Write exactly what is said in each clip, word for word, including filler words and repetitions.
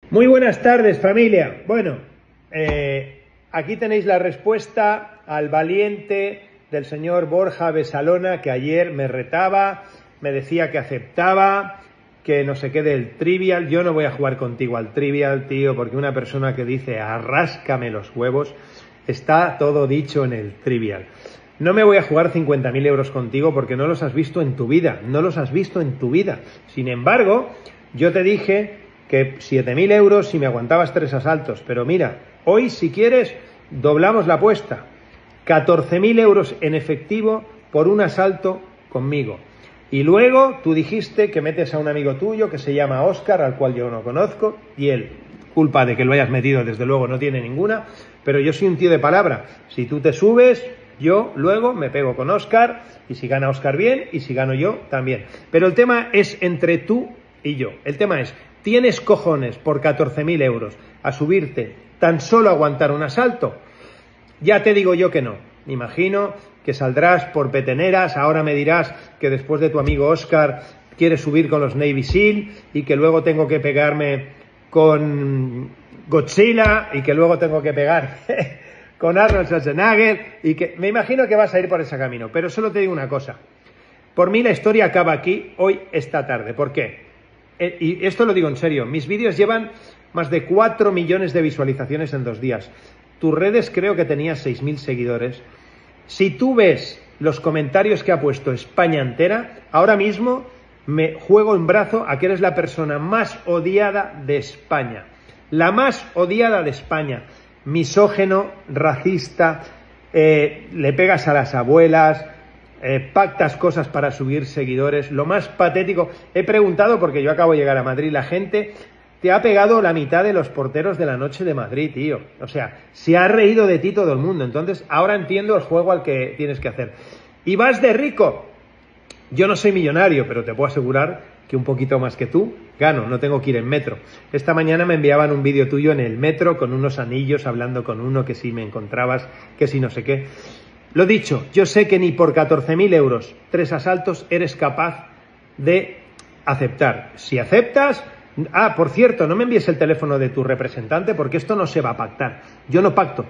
Muy buenas tardes, familia. Bueno, eh, aquí tenéis la respuesta al valiente del señor Borja Besalona, que ayer me retaba, me decía que aceptaba, que no sé qué del Trivial. Yo no voy a jugar contigo al Trivial, tío, porque una persona que dice arráscame los huevos, está todo dicho en el Trivial. No me voy a jugar cincuenta mil euros contigo porque no los has visto en tu vida, no los has visto en tu vida. Sin embargo, yo te dije que siete mil euros si me aguantabas tres asaltos, pero mira, hoy si quieres doblamos la apuesta, catorce mil euros en efectivo por un asalto conmigo. Y luego tú dijiste que metes a un amigo tuyo que se llama Óscar, al cual yo no conozco, y él, culpa de que lo hayas metido desde luego no tiene ninguna, pero yo soy un tío de palabra. Si tú te subes, yo luego me pego con Óscar, y si gana Óscar bien, y si gano yo también. Pero el tema es entre tú y yo. El tema es, ¿tienes cojones por catorce mil euros a subirte tan solo a aguantar un asalto? Ya te digo yo que no. Me imagino que saldrás por peteneras, ahora me dirás que después de tu amigo Óscar quieres subir con los Navy SEAL y que luego tengo que pegarme con Godzilla y que luego tengo que pegar con Arnold Schwarzenegger y que me imagino que vas a ir por ese camino. Pero solo te digo una cosa. Por mí la historia acaba aquí, hoy, esta tarde. ¿Por qué? Y esto lo digo en serio, mis vídeos llevan más de cuatro millones de visualizaciones en dos días. Tus redes creo que tenías seis mil seguidores. Si tú ves los comentarios que ha puesto España entera, ahora mismo me juego en brazo a que eres la persona más odiada de España. La más odiada de España. Misógeno, racista, eh, le pegas a las abuelas, eh, pactas cosas para subir seguidores. Lo más patético, he preguntado porque yo acabo de llegar a Madrid, la gente te ha pegado la mitad de los porteros de la noche de Madrid, tío. O sea, se ha reído de ti todo el mundo. Entonces, ahora entiendo el juego al que tienes que hacer. Y vas de rico. Yo no soy millonario, pero te puedo asegurar que un poquito más que tú gano, no tengo que ir en metro. Esta mañana me enviaban un vídeo tuyo en el metro con unos anillos, hablando con uno, que si me encontrabas, que si no sé qué. Lo dicho, yo sé que ni por catorce mil euros, tres asaltos, eres capaz de aceptar. Si aceptas... Ah, por cierto, no me envíes el teléfono de tu representante porque esto no se va a pactar. Yo no pacto.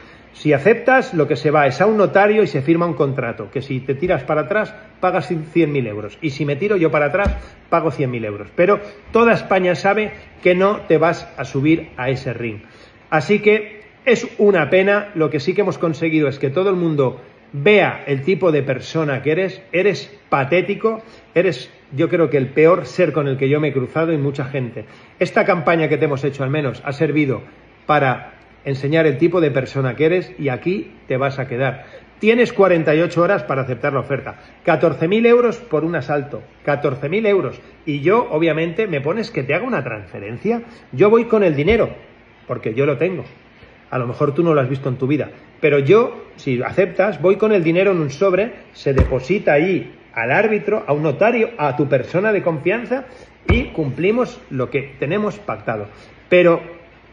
Si aceptas, lo que se va es a un notario y se firma un contrato, que si te tiras para atrás, pagas cien mil euros. Y si me tiro yo para atrás, pago cien mil euros. Pero toda España sabe que no te vas a subir a ese ring. Así que es una pena. Lo que sí que hemos conseguido es que todo el mundo vea el tipo de persona que eres. Eres patético, eres, yo creo que el peor ser con el que yo me he cruzado y mucha gente. Esta campaña que te hemos hecho al menos ha servido para enseñar el tipo de persona que eres y aquí te vas a quedar. Tienes cuarenta y ocho horas para aceptar la oferta. catorce mil euros por un asalto. catorce mil euros. Y yo, obviamente, me pones que te haga una transferencia. Yo voy con el dinero, porque yo lo tengo. A lo mejor tú no lo has visto en tu vida. Pero yo, si aceptas, voy con el dinero en un sobre, se deposita ahí al árbitro, a un notario, a tu persona de confianza y cumplimos lo que tenemos pactado. Pero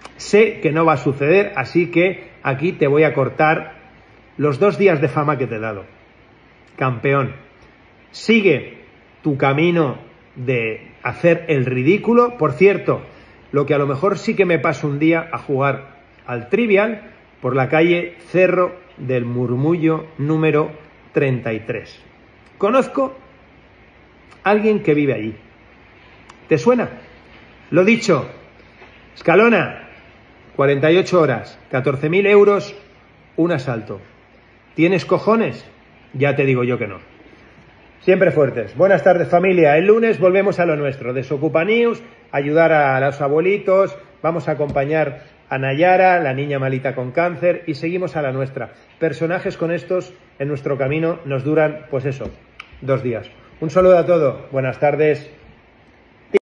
sé que no va a suceder, así que aquí te voy a cortar los dos días de fama que te he dado. Campeón, sigue tu camino de hacer el ridículo. Por cierto, lo que a lo mejor sí que me paso un día a jugar al Trivial por la calle Cerro del Murmullo número treinta y tres. Conozco a alguien que vive allí. ¿Te suena? Lo dicho, Escalona, cuarenta y ocho horas, catorce mil euros, un asalto. ¿Tienes cojones? Ya te digo yo que no. Siempre fuertes. Buenas tardes, familia. El lunes volvemos a lo nuestro. Desocupa News, ayudar a los abuelitos, vamos a acompañar a Nayara, la niña malita con cáncer, y seguimos a la nuestra. Personajes con estos en nuestro camino nos duran, pues eso, dos días. Un saludo a todos. Buenas tardes.